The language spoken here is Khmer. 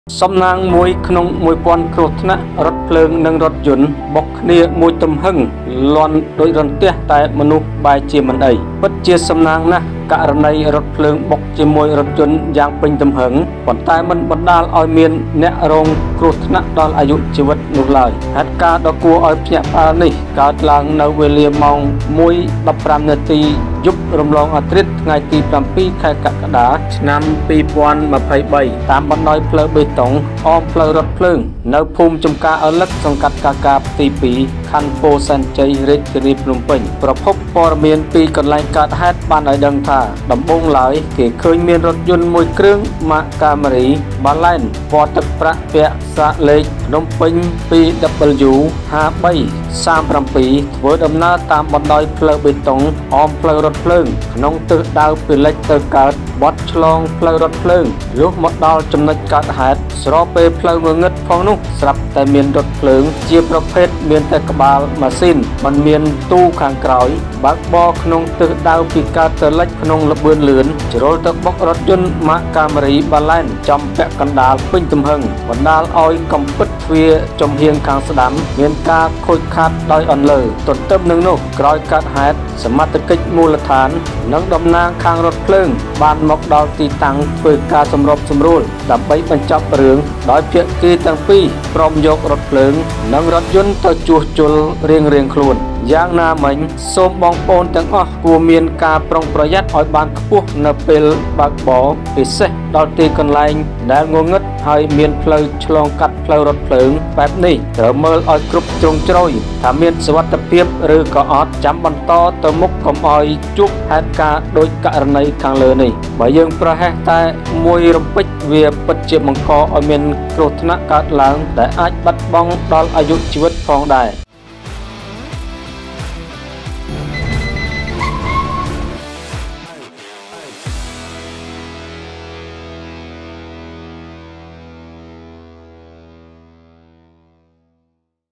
សំណាងមួយក្នុងមួយពាន់គ្រោះថ្នាក់រថភ្លើងនិងរថយន្តបុកគ្នាមួយទំហឹងលាន់ដោយរន្ទះតែមនុស្សបែរជាមិនអីពិតជាសំណាងណាស់ករណីរថភ្លើងបុកជាមួយរថយន្តយ៉ាងពេញទំហឹងប៉ុន្តែមិនបណ្ដាលឲ្យមានអ្នករងគ្រោះថ្នាក់ដល់អាយុជីវិតនោះឡើយហេតុការណ៍ដ៏គួរឲ្យភ្ញាក់ផ្អើលនេះកើតឡើងនៅវេលាម៉ោង 1:15 នាទីយប់រំលងអាធ្រាត្រថ្ងៃទី 7 ខែកក្កដាឆ្នាំ 2023 តាមបណ្ដោយផ្លូវបេតុងអមផ្លូវរថភ្លើងនៅភូមិចំការអលឹកសង្កាត់កាកាទី 2 ខណ្ឌពោធិ៍សែនជ័យរាជធានីភ្នំពេញប្រភពព័ត៌មានពីកន្លែងកើតហេតុបានឲ្យដឹងថាដំបូងឡើយគេឃើញមានរថយន្តមួយគ្រឿងម៉ាកកាមេរីបាឡែនពណ៌ទឹកប្រាក់ពាក់សាកលេខភ្នំពេញ 2W5337 ធ្វើដំណើរតាមបណ្ដោយផ្លូវបេតុងអមផ្លូវរថភ្លើងក្នុងទិសដៅពីលិចទៅកើតបត់ឆ្លងផ្លូវរថភ្លើងលុះមកដល់ចំណុចកើតហេតុស្របពេលផ្លូវងងឹតផងនោះស្រាប់តែមានរថភ្លើងជាប្រភេទមានតែក្បាលម៉ាស៊ីនមិនមានទូខាងក្រោយបើកបរក្នុងទិសដៅពីកើតទៅលិចក្នុងល្បឿនលឿនជ្រុលទៅបុករថយន្តម៉ាកកាមេរីបាឡែនចំពាក់កណ្ដាលពេញទំហឹងបណ្ដាលឲ្យកំពិតទ្វារចំហៀងខាងស្ដាំមានការខូចខាតដោយអន្លើទន្ទឹមនឹងនោះក្រោយកើតហេតុសមត្ថកិច្ចមូលដ្ឋាននិងតំណាងខាងរថភ្លើងបានមកដល់ទីតាំងធ្វើការសម្របសម្រួលដើម្បីបញ្ចប់រឿងដោយភាគីទាំងពីរព្រមយករថភ្លើងនិងរថយន្តទៅជួសជុលរៀងៗខ្លួនយ៉ាងណាមិញសូមបងប្អូនទាំងអស់គួរមានការប្រុងប្រយ័ត្នឲ្យបានខ្ពស់នៅពេលបើកបរពិសេសដល់ទីកន្លែងដែលងងឹតហើយមានផ្លូវឆ្លងកាត់ផ្លូវរថភ្លើងបែបនេះត្រូវមើលឲ្យគ្រប់ជ្រុងជ្រោយថាមានសុវត្ថិភាពឬក៏អត់ចាំបន្តទៅមុខកុំឲ្យជួបហេតុការណ៍ដូចករណីខាងលើនេះបើយើងប្រហែសតែមួយរំពេចវាពិតជាបង្កឲ្យមានគ្រោះថ្នាក់កើតឡើងដែលអាចបាត់បង់ដល់អាយុជីវិតផងដែរ